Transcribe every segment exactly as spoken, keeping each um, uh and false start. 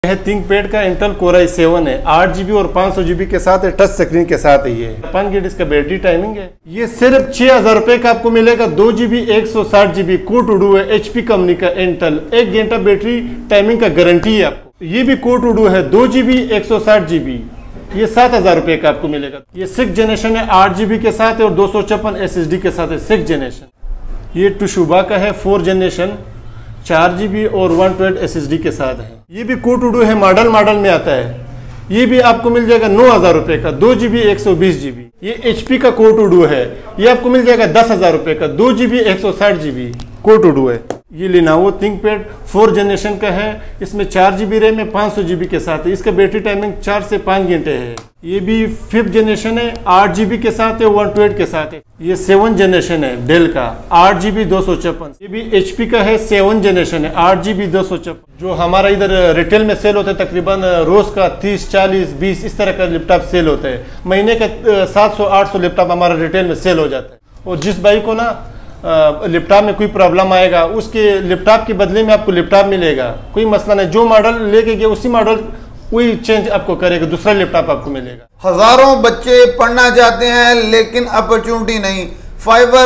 है थिंकपैड का Intel core i seven है, आठ जीबी और पाँच सौ जीबी के साथ है, टच स्क्रीन के साथ है। ये पाँच घंटे इसका बैटरी टाइमिंग है। ये सिर्फ छह हजार रुपए का आपको मिलेगा। दो जीबी एक सौ साठ जीबी कोर टू डू है, एचपी कंपनी का इंटेल, एक घंटा बैटरी टाइमिंग का गारंटी है आपको। ये भी कोर टू डू है, दो जीबी एक सौ साठ जीबी, ये सात हजार रुपए का आपको मिलेगा। ये सिक्स जनरेशन है, आठ जीबी के साथ है और दो सौ छप्पन एस एस डी के साथ है, सिक्स जनरेशन। ये टुशुबा का है, फोर जनरेशन, चार जीबी और one twelve S S D के साथ है। ये भी कोर टू डू है, मॉडल मॉडल में आता है। ये भी आपको मिल जाएगा नौ हजार रुपए का, दो जीबी एक सौ बीस जीबी। ये एचपी का कोर टू डू है, ये आपको मिल जाएगा दस हजार रुपए का, दो जीबी एक सौ साठ जीबी कोर टू डू है। ये लिनोवो थिंकपैड फोर जनरेशन का है, इसमें चार जीबी रैम है, पाँच सौ जीबी के साथ है। इसका बैटरी टाइमिंग चार से पाँच घंटे है। ये भी फिफ्थ जनरेशन है, आठ जीबी के साथ है, वन ट्वेल्व के साथ है। ये सेवन जनरेशन है डेल का, आठ जीबी दो सौ छप्पन। ये भी एचपी का है, सेवन जनरेशन है, आठ जीबी दो सौ छप्पन। जो हमारा इधर रिटेल में सेल होता है, तकरीबन रोज का तीस चालीस बीस इस तरह का लैपटॉप सेल होता है। महीने का सात सौ आठ सौ लैपटॉप हमारा रिटेल में सेल हो जाता है। और जिस भाई को ना लैपटॉप में कोई प्रॉब्लम आएगा, उसके लैपटॉप के बदले में आपको लैपटॉप मिलेगा, कोई मसला नहीं। जो मॉडल लेके गए उसी मॉडल वही चेंज आपको करेगा, दूसरा लैपटॉप आपको मिलेगा। हजारों बच्चे पढ़ना चाहते हैं लेकिन अपॉर्चुनिटी नहीं। फाइवर,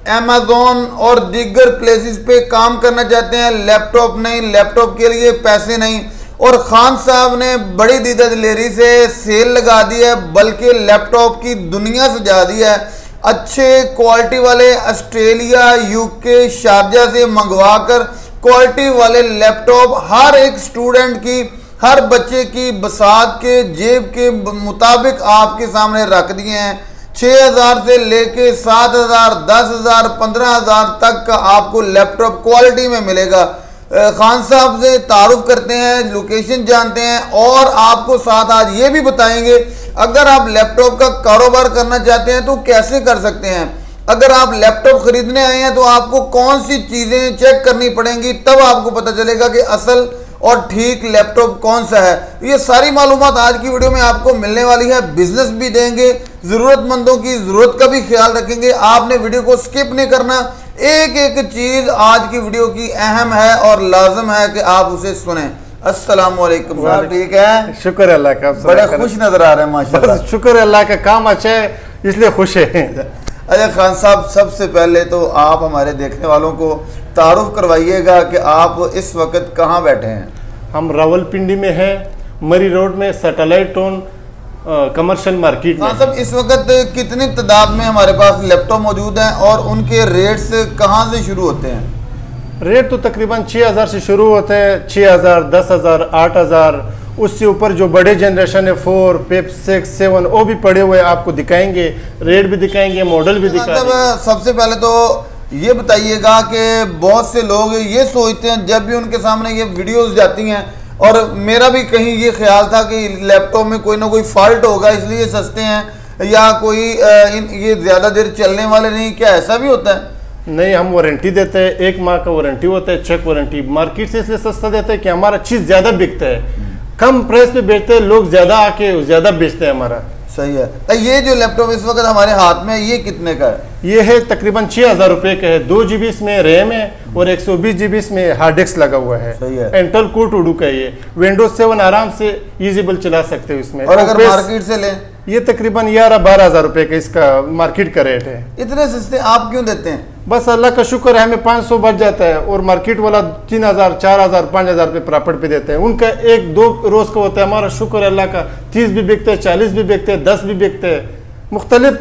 अमेजोन और दीगर प्लेसेस पे काम करना चाहते हैं, लैपटॉप नहीं, लैपटॉप के लिए पैसे नहीं। और खान साहब ने बड़ी दीदा दिलेरी से सेल लगा दी है, बल्कि लैपटॉप की दुनिया सजा दी है। अच्छे क्वालिटी वाले ऑस्ट्रेलिया, यूके, शारजा से मंगवा कर क्वालिटी वाले लैपटॉप हर एक स्टूडेंट की, हर बच्चे की बसात के जेब के मुताबिक आपके सामने रख दिए हैं। छः हज़ार से लेके सात हज़ार, दस हज़ार, पंद्रह हज़ार तक का आपको लैपटॉप क्वालिटी में मिलेगा। खान साहब से तारुफ करते हैं, लोकेशन जानते हैं और आपको साथ आज ये भी बताएंगे अगर आप लैपटॉप का कारोबार करना चाहते हैं तो कैसे कर सकते हैं। अगर आप लैपटॉप खरीदने आए हैं तो आपको कौन सी चीज़ें चेक करनी पड़ेंगी, तब आपको पता चलेगा कि असल और ठीक लैपटॉप कौन सा है। ये सारी मालूमात आज की वीडियो में आपको मिलने वाली है। बिजनेस भी देंगे, ज़रूरतमंदों की ज़रूरत का भी ख्याल रखेंगे। आपने वीडियो को स्किप नहीं करना, एक एक चीज़ आज की वीडियो की अहम है और लाजम है कि आप उसे सुने। अस्सलाम वालेकुम साहब, ठीक है? शुक्र अल्लाह का, बड़े खुश नजर आ रहे हैं माशाल्लाह। शुक्र अल्लाह का, काम अच्छा है इसलिए खुश है। अच्छा खान साहब, सबसे पहले तो आप हमारे देखने वालों को तारुफ करवाइएगा कि आप इस वक्त कहाँ बैठे हैं। हम रावलपिंडी में हैं, मरी रोड में, सैटेलाइट टाउन कमर्शियल मार्केट में। खान साहब, इस वक्त कितनी तादाद में हमारे पास लैपटॉप मौजूद हैं और उनके रेट्स कहाँ से शुरू होते हैं? रेट तो तकरीबन छः हज़ार से शुरू होते हैं, छः हज़ार, दस हज़ार, आठ हज़ार। उससे ऊपर जो बड़े जनरेशन है, फोर, पेप, सिक्स, सेवन, वो भी पड़े हुए आपको दिखाएंगे, रेट भी दिखाएंगे, मॉडल भी दिखाएंगे। सबसे पहले तो ये बताइएगा कि बहुत से लोग ये सोचते हैं जब भी उनके सामने ये वीडियोस जाती हैं, और मेरा भी कहीं ये ख्याल था कि लैपटॉप में कोई ना कोई फॉल्ट होगा इसलिए सस्ते हैं, या कोई ये ज़्यादा देर चलने वाले नहीं, क्या ऐसा भी होता है? नहीं, हम वारंटी देते हैं, एक माह का वारंटी होता है, चेक वारंटी। मार्केट से इसलिए सस्ता देते हैं कि हमारा चीज़ ज़्यादा बिकता है, कम प्राइस पे बेचते हैं, लोग ज़्यादा आके ज़्यादा बेचते हैं हमारा। सही है। ये जो लैपटॉप इस वक्त हमारे हाथ में, ये कितने का है? ये है तकरीबन छः हज़ार रुपये का है, दो जीबी इसमें रैम है और एक सौ बीस जीबी इसमें हार्ड डिस्क लगा हुआ है। सही है। इंटेल कोर टू डू का ये विंडोज सेवन आराम से इजीबल चला सकते हो इसमें। और अगर मार्केट से लें ये तकरीबन ग्यारह बारह हज़ार रुपये का इसका मार्केट का रेट है। इतने सस्ते आप क्यों देते हैं? बस अल्लाह का शुक्र है, हमें पाँच सौ बच जाता है और मार्केट वाला तीन हज़ार, चार हज़ार, पाँच हज़ार रुपये प्रॉफिट पे देते हैं। उनका एक दो रोज का होता है, हमारा शुक्र अल्लाह का तीस भी बिकते हैं, चालीस भी बिकते हैं, दस भी बिकते हैं। मुख्तलिफ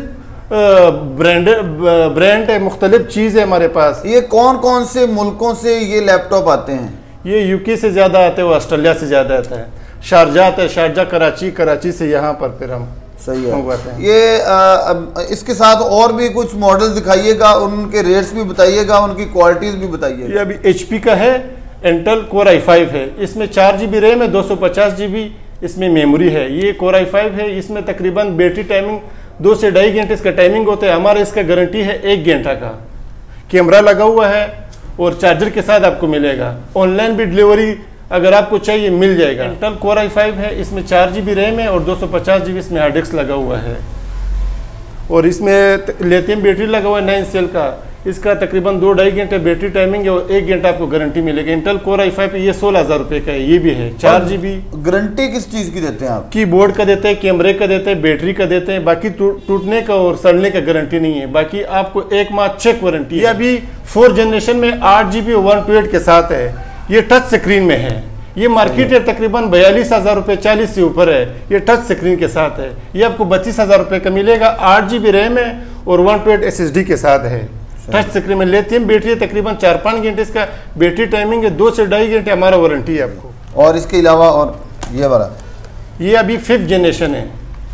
ब्रांड ब्रांड है, मुख्तलिफ चीज़ है हमारे पास। ये कौन कौन से मुल्कों से ये लैपटॉप आते हैं? ये यूके से ज़्यादा आते हैं, वो ऑस्ट्रेलिया से ज़्यादा आता है, शारजा आता है, शारजा, कराची, कराची से यहाँ पर फिर हम सही है। ये आ, इसके साथ और भी कुछ मॉडल दिखाइएगा, उनके रेट्स भी बताइएगा, उनकी क्वालिटीज भी बताइएगा। ये अभी एचपी का है, इंटेल कोर आई फाइव है, इसमें चार जी बी रैम है, दो सौ पचास जी बी इसमें मेमोरी है। ये कोर आई फाइव है, इसमें तकरीबन बैटरी टाइमिंग दो से ढाई घंटे इसका टाइमिंग होता है। हमारा इसका गारंटी है एक घंटा का। कैमरा लगा हुआ है और चार्जर के साथ आपको मिलेगा। ऑनलाइन भी डिलीवरी अगर आपको चाहिए मिल जाएगा। इंटेल कोर आई फाइव है, इसमें चार जी बी रैम है और दो सौ पचास जी बी इसमें हार्ड डिस्क लगा हुआ है और इसमें लिथियम बैटरी लगा हुआ है नाइन सेल का। इसका तकरीबन दो ढाई घंटे बैटरी टाइमिंग है और एक घंटा आपको गारंटी मिलेगी। इंटेल कोर आई फाइव ये सोलह हजार रुपये का है, ये भी है चार जी बी। गारंटी किस चीज़ की देते हैं आप? कीबोर्ड का देते हैं, कैमरे का देते हैं, बैटरी का देते हैं, बाकी टूटने का और सड़ने का गारंटी नहीं है। बाकी आपको एक माह चेक वारंटी है। अभी फोर जनरेशन में आठ G B one two eight के साथ है, ये टच स्क्रीन में है। ये मार्केट है तकरीबन बयालीस हजार रुपये, चालीस से ऊपर है, ये टच स्क्रीन के साथ है। ये आपको बत्तीस हजार रुपये का मिलेगा, आठ जी बी रैम है और one two eight S S D के साथ है। टच स्क्रीन में लिथियम बैटरी है, तकरीबन चार पाँच घंटे इसका बैटरी टाइमिंग है, दो से ढाई घंटे हमारा वारंटी है आपको। और इसके अलावा और ये वाला, ये अभी फिफ्थ जनरेशन है,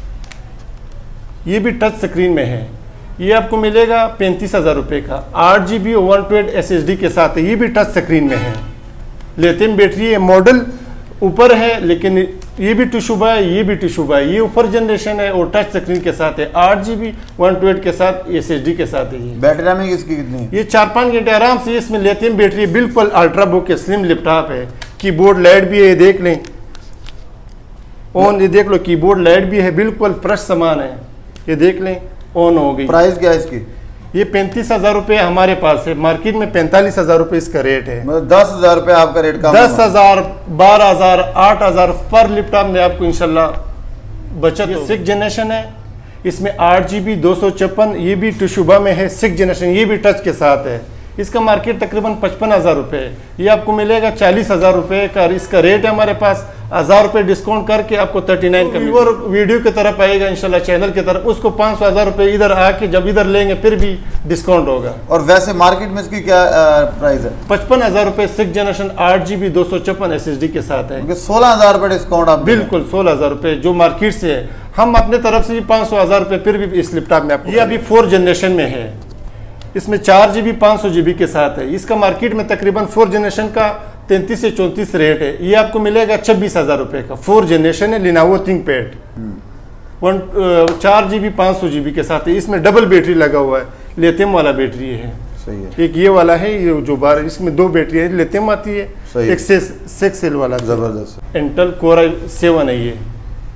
ये भी टच स्क्रीन में है। ये आपको मिलेगा पैंतीस हजार रुपये का, आठ G B one two eight S S D के साथ है, ये भी टच स्क्रीन में है। लिथियम बैटरी है, मॉडल ऊपर है लेकिन ये भी टिशुबा है, ये भी टिशुबा है। ये ऊपर जनरेशन है और टच स्क्रीन के साथ है, आठ G B one two eight के साथ एस एस डी के साथ है। ये बैटरी टाइमिंग इसकी कितनी है? ये चार पाँच घंटे आराम से। इसमें लिथियम बैटरी है, बिल्कुल अल्ट्रा बुक है, स्लिम लैपटॉप है। कीबोर्ड लाइट भी है, देख लें ऑन, ये देख लो कीबोर्ड लाइट भी है, बिल्कुल फ्रेश सामान है, ये देख लें ऑन हो गई। प्राइस क्या है इसकी? ये पैंतीस हजार रुपये हमारे पास है, मार्केट में पैंतालीस हजार रुपये इसका रेट है। मतलब दस हजार रुपये आपका रेट का? दस हजार बारह हजार आठ हजार पर लैपटॉप में आपको इंशाल्लाह बचत। सिक्स जनरेशन है, इसमें आठ जी बी दो सौ छप्पन, ये भी टिशुबा में है। सिक्स जनरेशन ये भी टच के साथ है, इसका मार्केट तकरीबन पचपन हजार रुपये है। ये आपको मिलेगा चालीस हजार रुपये का, इसका रेट है हमारे पास। हजार रुपये डिस्काउंट करके आपको थर्टी नाइन का व्यूअर वीडियो की तरफ आएगा इंशाल्लाह, चैनल की तरफ, उसको पाँच सौ हजार रुपये इधर आके जब इधर लेंगे फिर भी डिस्काउंट होगा। और वैसे मार्केट में इसकी क्या प्राइस है? पचपन हजार रुपये सिक्स जनरेशन आठ जी बी दो सौ छप्पन एस एस डी के साथ है। सोलह हजार रुपये डिस्काउंट आप? बिल्कुल सोलह हजार रुपये जो मार्केट से है, हम अपने तरफ से भी पाँच सौ हजार रुपये फिर भी इस लैपटॉप में आपको। ये अभी फोर जनरेशन में है, इसमें चार जी बी पाँच सौ जी बी के साथ है। इसका मार्केट में तकरीबन फोर जनरेशन का तैंतीस से चौंतीस रेट है। ये आपको मिलेगा छब्बीस हजार रुपये का। फोर जनरेशन है, लिनोवो थिंकपैड वन चार जी बी पाँच सौ जी बी के साथ है। इसमें डबल बैटरी लगा हुआ है, लिथियम वाला बैटरी है। सही है। एक ये वाला है, ये जो बार इसमें दो बैटरी है, लिथियम आती है, एक सिक्स सेल वाला। जबरदस्त। इंटेल कोर आई सेवन है, ये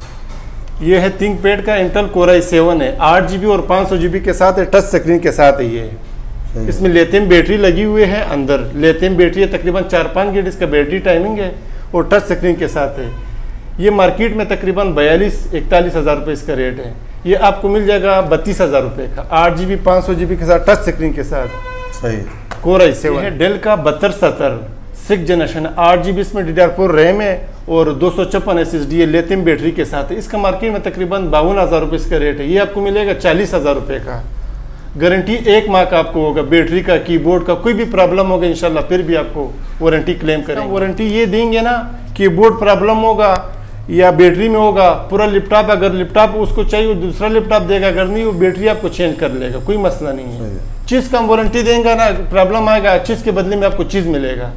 ये है थिंकपैड का इंटेल कोर आई सेवन है, आठ जी बी और पाँच सौ जी बी के साथ है, टच स्क्रीन के साथ है। ये इसमें लिथियम बैटरी लगी हुई है, अंदर लिथियम बैटरी है, तकरीबन चार पाँच घंटे इसका बैटरी टाइमिंग है और टच स्क्रीन के साथ है। ये मार्केट में तकरीबन बयालीस इकतालीस हज़ार रुपये इसका रेट है। ये आपको मिल जाएगा बत्तीस हज़ार रुपये का, आठ जी बी पाँच सौ जी बी के साथ, टच स्क्रीन के साथ। सही। कोर आई सेवन है, डेल का बहत्तर सत्तर सिक्स जनरेशन, आठ जी बी इसमें D D R four RAM है और दो सौ छप्पन एस एस डी है, लिथियम बैटरी के साथ है। इसका मार्केट में तकरीबन बावन हज़ार रुपये इसका रेट है। ये आपको मिलेगा चालीस हज़ार रुपये का। गारंटी एक माह का आपको होगा, बैटरी का, कीबोर्ड का, कोई भी प्रॉब्लम होगा इंशाल्लाह फिर भी आपको वारंटी क्लेम करेंगे। वारंटी ये देंगे ना, कीबोर्ड प्रॉब्लम होगा या बैटरी में होगा, पूरा लैपटॉप, अगर लैपटॉप उसको चाहिए दूसरा लैपटॉप देगा, अगर नहीं वो बैटरी आपको चेंज कर लेगा, कोई मसला नहीं है। चीज़ का हम वारंटी देंगे ना, प्रॉब्लम आएगा, चीज़ के बदले में आपको चीज़ मिलेगा।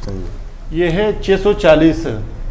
ये है छः सौ चालीस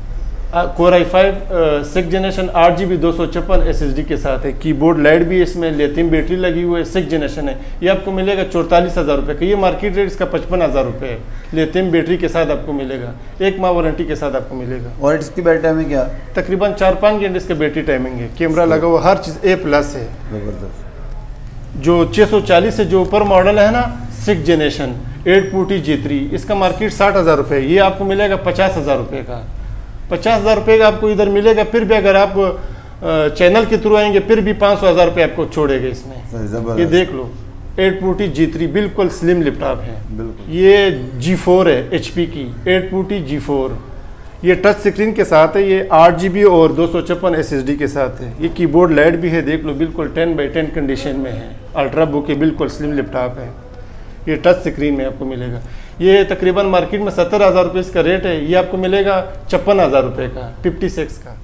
core i five six generation, आठ जी बी दो सौ छप्पन एस एस डी के साथ है। कीबोर्ड लाइट भी है, इसमें लिथियम बैटरी लगी हुई है, सिक्स जनरेशन है। ये आपको मिलेगा चौतालीस हज़ार रुपये का। ये मार्केट रेट इसका पचपन हज़ार रुपये है, लिथियम बैटरी के साथ आपको मिलेगा, एक माह वारंटी के साथ आपको मिलेगा। और इसकी बैटरी टाइमिंग क्या? तकरीबन चार पाँच घंटे इसका बैटरी टाइमिंग है, कैमरा लगा हुआ, हर चीज़ ए प्लस है। जबरदस्त। जो छः सौ चालीस से जो ऊपर मॉडल है ना, six generation eight forty G three, इसका मार्केट साठ हज़ार रुपये, ये आपको मिलेगा पचास हज़ार रुपये का। पचास हज़ार रुपये का आपको इधर मिलेगा, फिर भी अगर आप चैनल के थ्रू आएंगे फिर भी पाँच सौ हज़ार रुपये आपको छोड़ेगा इसमें। ये देख लो एट फोर्टी जी थ्री, बिल्कुल स्लिम लैपटॉप है। बिल्कुल। ये जी फोर है एच पी की, एट फोर्टी जी फोर, ये टच स्क्रीन के साथ है। ये आठ जी बी और दो सौ छप्पन एस एस डी के साथ है। ये कीबोर्ड लाइट भी है, देख लो बिल्कुल टेन बाई टेन कंडीशन में है, अल्ट्रा बुक है, बिल्कुल स्लिम लैपटॉप है। ये टच स्क्रीन में आपको मिलेगा। ये तकरीबन मार्केट में सत्तर हज़ार रुपये इसका रेट है, ये आपको मिलेगा छप्पन हज़ार रुपये का, फिफ्टी सिक्स का।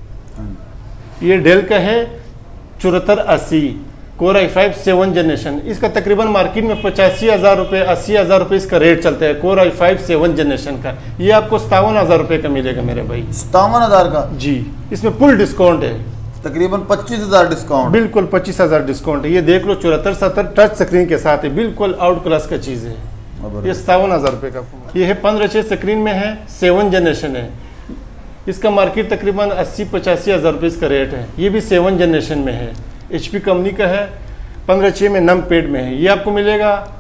ये डेल का है चौहत्तर अस्सी core i five seven generation, इसका तकरीबन मार्केट में पचासी हज़ार रुपये अस्सी हज़ार रुपये इसका रेट चलता है, core i five seven generation का। ये आपको सतावन हज़ार रुपये का मिलेगा मेरे भाई। सतावन हज़ार का? जी, इसमें फुल डिस्काउंट है, तकरीबन पच्चीस हज़ार डिस्काउंट। बिल्कुल पच्चीस हज़ार डिस्काउंट है। ये देख लो चौहत्तर सत्तर टच स्क्रीन के साथ है, बिल्कुल आउट क्लास का चीज़ है। ये सतावन हज़ार रुपये का। ये है पंद्रह छः स्क्रीन में है, सेवन जनरेशन है, इसका मार्केट तकरीबन अस्सी पचासी हज़ार रुपये इसका रेट है। ये भी सेवन जनरेशन में है, एच पी कंपनी का है, पंद्रह छः में नम पेड में है। ये आपको मिलेगा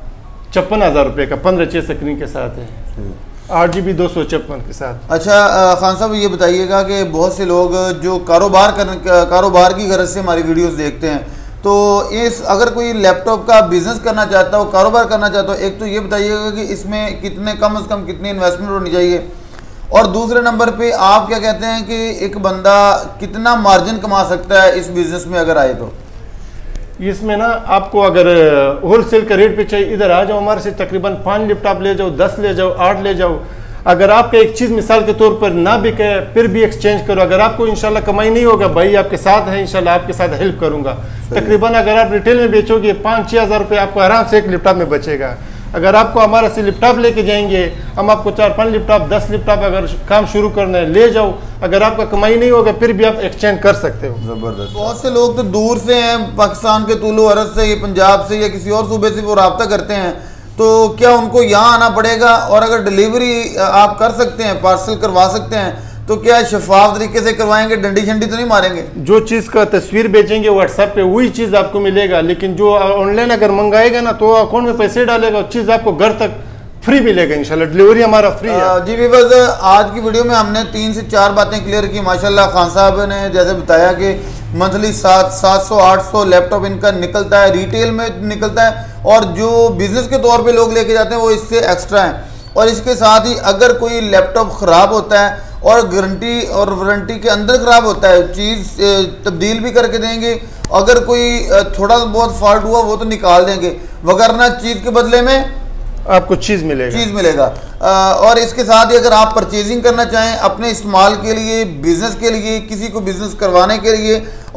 छप्पन हजार रुपये का पंद्रह छः स्क्रीन के साथ है, आठ जी बी दो सौ छप्पन के साथ। अच्छा खान साहब ये बताइएगा कि बहुत से लोग जो कारोबार कर कारोबार की गरज से हमारी वीडियोस देखते हैं, तो इस अगर कोई लैपटॉप का बिजनेस करना चाहता हो, कारोबार करना चाहता हो, एक तो ये बताइएगा कि इसमें कितने कम से कम कितनी इन्वेस्टमेंट होनी चाहिए, और दूसरे नंबर पे आप क्या कहते हैं कि एक बंदा कितना मार्जिन कमा सकता है इस बिजनेस में अगर आए तो? इसमें ना आपको अगर होलसेल का रेट पे चाहिए, इधर आ जाओ हमारे से, तकरीबन पाँच लैपटॉप ले जाओ, दस ले जाओ, आठ ले जाओ। अगर आपका एक चीज़ मिसाल के तौर पर ना बिके फिर भी एक्सचेंज करो। अगर आपको इंशाल्लाह कमाई नहीं होगा, भाई आपके साथ है, इंशाल्लाह आपके साथ हेल्प करूंगा। तकरीबन अगर आप रिटेल में बेचोगे पाँच छः हज़ार रुपये आपको आराम से एक लैपटॉप में बचेगा। अगर आपको हमारा से लैपटॉप लेके जाएंगे, हम आपको चार पाँच लैपटॉप दस लैपटॉप अगर काम शुरू करना है ले जाओ, अगर आपका कमाई नहीं होगा फिर भी आप एक्सचेंज कर सकते हो। ज़बरदस्त। बहुत से लोग तो दूर से हैं, पाकिस्तान के तुलो अरज से, या पंजाब से, या किसी और सूबे से वो रब्ता करते हैं, तो क्या उनको यहाँ आना पड़ेगा? और अगर डिलीवरी आप कर सकते हैं, पार्सल करवा सकते हैं, तो क्या शफाफ तरीके से करवाएंगे, डंडी शंडी तो नहीं मारेंगे? जो चीज़ का तस्वीर भेजेंगे व्हाट्सएप पे वही चीज़ आपको मिलेगा, लेकिन जो ऑनलाइन अगर मंगाएगा ना तो अकाउंट में पैसे डालेगा, चीज़ आपको घर तक फ्री मिलेगा इंशाल्लाह। डिलीवरी हमारा फ्री है। जी व्यूअर्स, आज की वीडियो में हमने तीन से चार बातें क्लियर की माशाल्लाह। खान साहब ने जैसे बताया कि मंथली सात सात सौ आठ सौ लैपटॉप इनका निकलता है, रिटेल में निकलता है, और जो बिजनेस के तौर पे लोग लेके जाते हैं वो इससे एक्स्ट्रा है। और इसके साथ ही अगर कोई लैपटॉप ख़राब होता है और गारंटी और वारंटी के अंदर ख़राब होता है, चीज़ तब्दील भी करके देंगे। अगर कोई थोड़ा बहुत फॉल्ट हुआ वो तो निकाल देंगे, वगरना चीज़ के बदले में आपको चीज़ मिलेगा चीज़ मिलेगा। आ, और इसके साथ ही अगर आप परचेजिंग करना चाहें अपने इस्तेमाल के लिए, बिजनेस के लिए, किसी को बिजनेस करवाने के लिए,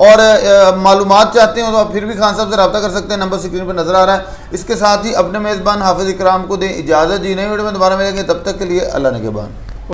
और मालूमात चाहते हो तो आप फिर भी खान साहब से रब्ता कर सकते हैं, नंबर स्क्रीन पर नजर आ रहा है। इसके साथ ही अपने मेज़बान हाफिज़ इकराम को दें इजाज़त। जी नई वीडियो में दोबारा मिलेंगे, तब तक के लिए अल्लाह निगहबान।